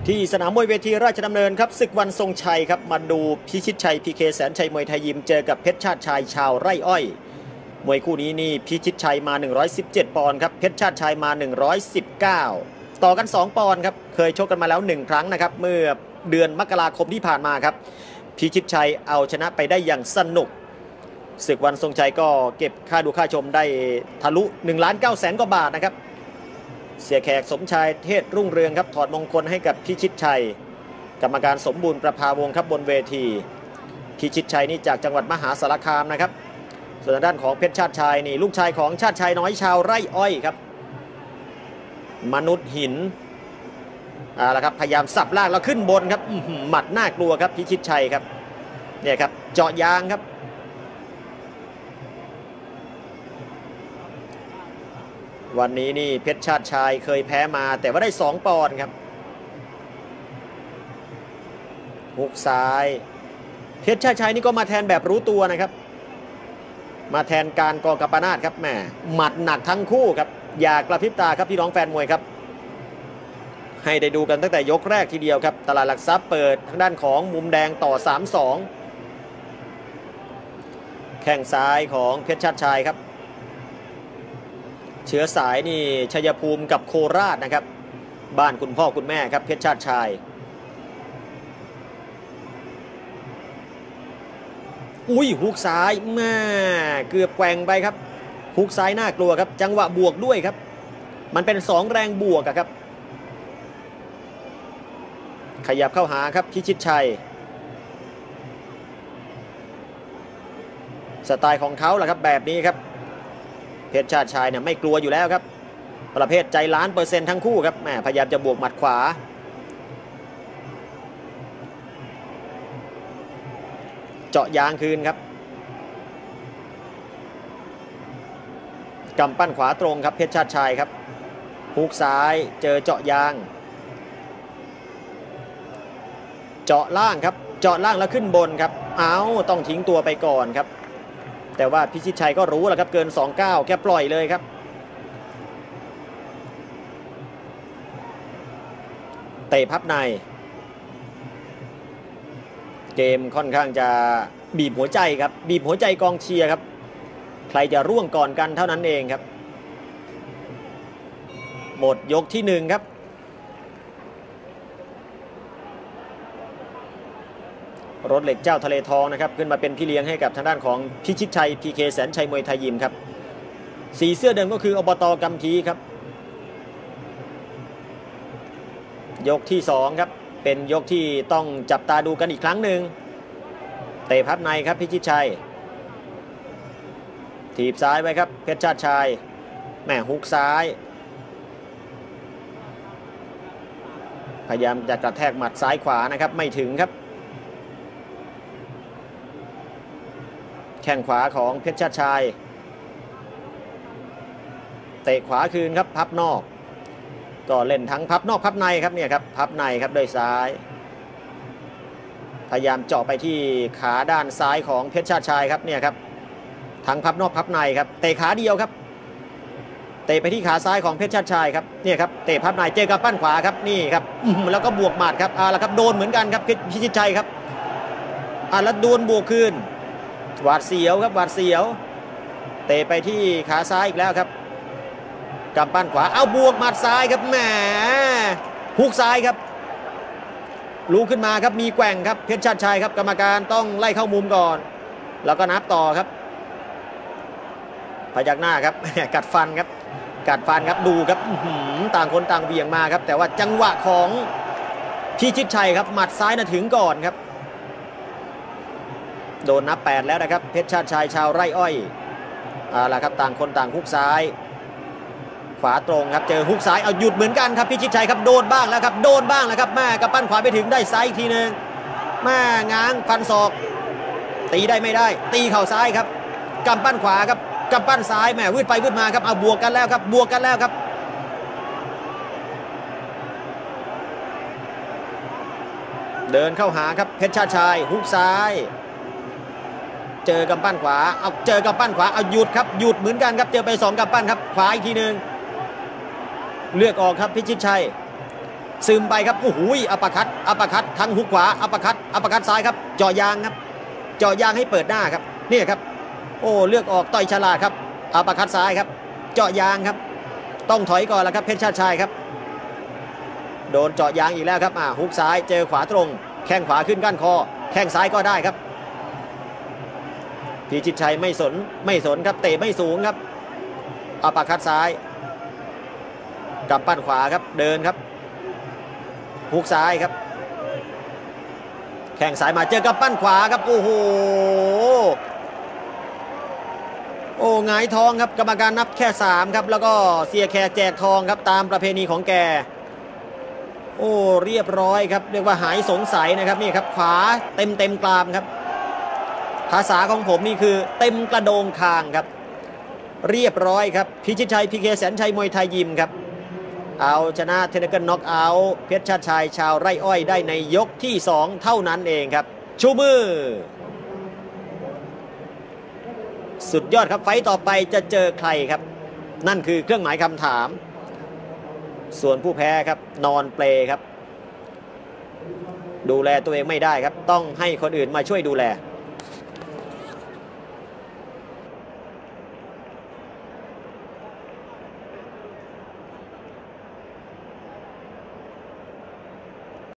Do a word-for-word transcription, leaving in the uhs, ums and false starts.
ที่สนามมวยเวทีราชดำเนินครับศึกวันทรงชัยครับมาดูพิชิตชัยพีเคแสนชัยมวยไทยยิมเจอกับเพชรชาติชายชาวไร่อ้อยมวยคู่นี้นี่พิชิตชัยมาหนึ่งร้อยสิบเจ็ดปอนด์ครับเพชรชาติชายมาหนึ่งร้อยสิบเก้าต่อกันสองปอนด์ครับเคยชกกันมาแล้วหนึ่งครั้งนะครับเมื่อเดือนมกราคมที่ผ่านมาครับพิชิตชัยเอาชนะไปได้อย่างสนุกศึกวันทรงชัยก็เก็บค่าดูค่าชมได้ทะลุหนึ่งล้านเก้าแสนกว่าบาทนะครับเสียแขกสมชายเทศรุ่งเรืองครับถอดมงคลให้กับพิชิตชัยกรรมการสมบูรณ์ประภาวงศ์ครับบนเวทีพิชิตชัยนี่จากจังหวัดมหาสารคามนะครับส่วนด้านของเพชรชาติชายนี่ลูกชายของชาติชายน้อยชาวไร่อ้อยครับมนุษย์หินอ่าละครับพยายามสับล่างแล้วขึ้นบนครับหมัดน่ากลัวครับพิชิตชัยครับเนี่ยครับเจาะยางครับวันนี้นี่เพชรชาติชายเคยแพ้มาแต่ว่าได้สองปอนด์ครับหุกซ้ายเพชรชาติชายนี่ก็มาแทนแบบรู้ตัวนะครับมาแทนการกอกำปนาทครับแหมหมัดหนักทั้งคู่ครับอย่ากระพริบตาครับพี่น้องแฟนมวยครับให้ได้ดูกันตั้งแต่ยกแรกทีเดียวครับตลาดหลักทรัพย์เปิดทางด้านของมุมแดงต่อ สามสอง แข้งซ้ายของเพชรชาติชายครับเชื้อสายนี่ชัยภูมิกับโคราชนะครับบ้านคุณพ่อคุณแม่ครับเพชรชาติชายอุ้ยฮุกซ้ายแม่เกือบแกว่งไปครับฮุกซ้ายน่ากลัวครับจังหวะบวกด้วยครับมันเป็นสองแรงบวกครับขยับเข้าหาครับพิชิตชัยสไตล์ของเขาแหละครับแบบนี้ครับเพชรชาติชายเนี่ยไม่กลัวอยู่แล้วครับประเภทใจล้านเปอร์เซ็นต์ทั้งคู่ครับแหมพยายามจะบวกหมัดขวาเจาะยางคืนครับกำปั้นขวาตรงครับเพชรชาติชายครับฮุกซ้ายเจอเจาะยางเจาะล่างครับเจาะล่างแล้วขึ้นบนครับเอาต้องทิ้งตัวไปก่อนครับแต่ว่าพิชิตชัยก็รู้แล้วครับเกินสองเก้าแค่ปล่อยเลยครับเตะพับในเกมค่อนข้างจะบีบหัวใจครับบีบหัวใจกองเชียร์ครับใครจะร่วงก่อนกันเท่านั้นเองครับหมดยกที่หนึ่งครับรถเหล็กเจ้าทะเลทองนะครับขึ้นมาเป็นพี่เลี้ยงให้กับทางด้านของพิชิตชัยพีเคแสนชัยมวยไทยยิมครับสีเสื้อเดิมก็คืออบต.กำทีครับยกที่สองครับเป็นยกที่ต้องจับตาดูกันอีกครั้งหนึ่งเตะพับในครับพิชิตชัยถีบซ้ายไว้ครับเพชรชาติชายแม่ฮุกซ้ายพยายามจะกระแทกหมัดซ้ายขวานะครับไม่ถึงครับแข้งขวาของเพชรชาติชายเตะขวาคืนครับพับนอกก็เล่นทั้งพับนอกพับในครับเนี่ยครับพับในครับด้วยซ้ายพยายามเจาะไปที่ขาด้านซ้ายของเพชรชาติชายครับเนี่ยครับทั้งพับนอกพับในครับเตะขาเดียวครับเตะไปที่ขาซ้ายของเพชรชาติชายครับเนี่ยครับเตะพับในเจอกับปั้นขวาครับนี่ครับแล้วก็บวกหมัดครับอ่าแล้วครับโดนเหมือนกันครับพิชิตชัยครับอ่าแล้วโดนบวกคืนหวาดเสียวครับหวาดเสียวเตะไปที่ขาซ้ายอีกแล้วครับกำปั้นขวาเอาบวกหมัดซ้ายครับแหมฮุกซ้ายครับลุกขึ้นมาครับมีแกว่งครับเพชรชาติชัยครับกรรมการต้องไล่เข้ามุมก่อนแล้วก็นับต่อครับพยักหน้าครับกัดฟันครับกัดฟันครับดูครับต่างคนต่างเบี่ยงมาครับแต่ว่าจังหวะของพิชิตชัยครับหมัดซ้ายน่ะถึงก่อนครับโดนนับแปดแล้วนะครับเพชรชาติชายชาวไร่อ้อยเอาล่ะครับต่างคนต่างฮุกซ้ายขวาตรงครับเจอฮุกซ้ายเอาหยุดเหมือนกันครับพิชิตชัยครับโดนบ้างแล้วครับโดนบ้างแล้วครับแม่กำปั้นขวาไปถึงได้ซ้ายอีกทีนึงแม่ง้างฟันศอกตีได้ไม่ได้ตีเข่าซ้ายครับกำปั้นขวาครับกำปั้นซ้ายแม่วืดไปวืดมาครับเอาบวกกันแล้วครับบวกกันแล้วครับเดินเข้าหาครับเพชรชาติชายฮุกซ้ายเจอกำปั้นขวาเอาเจอกำปั้นขวาเอาหยุดครับหยุดเหมือนกันครับเจอไปสองกำปั้นครับขวาอีกทีนึงเลือกออกครับพิชิตชัยซึมไปครับโอ้โหอัปเปอร์คัตอัปเปอร์คัตทั้งหุกขวาอัปเปอร์คัตอัปเปอร์คัตซ้ายครับเจาะยางครับเจาะยางให้เปิดหน้าครับเนี่ยครับโอ้เลือกออกต่อยฉลาดครับอัปเปอร์คัตซ้ายครับเจาะยางครับต้องถอยก่อนแล้วครับเพชรชาติชายครับโดนเจาะยางอีกแล้วครับอ่าฮุกซ้ายเจอขวาตรงแข้งขวาขึ้นก้านคอแข้งซ้ายก็ได้ครับพิชิตชัยไม่สนไม่สนครับเตะไม่สูงครับอัปเปอร์คัตซ้ายกับปั้นขวาครับเดินครับฮุกซ้ายครับแข้งซ้ายมาเจอกับปั้นขวาครับโอ้โหโอ้หงายทองครับกรรมการนับแค่สามครับแล้วก็เสียแขกแจกทองครับตามประเพณีของแกโอ้เรียบร้อยครับเรียกว่าหายสงสัยนะครับนี่ครับขวาเต็มเต็มกรามครับภาษาของผมนี่คือเต็มกระโดงคางครับเรียบร้อยครับพิชิตชัยพีเคแสนชัยมวยไทยยิมครับเอาชนะเทนนิสน็อกเอาท์เพชรชาติชายชาวไร่อ้อยได้ในยกที่สองเท่านั้นเองครับชูมือสุดยอดครับไฟต์ต่อไปจะเจอใครครับนั่นคือเครื่องหมายคำถามส่วนผู้แพ้ครับนอนเปลครับดูแลตัวเองไม่ได้ครับต้องให้คนอื่นมาช่วยดูแล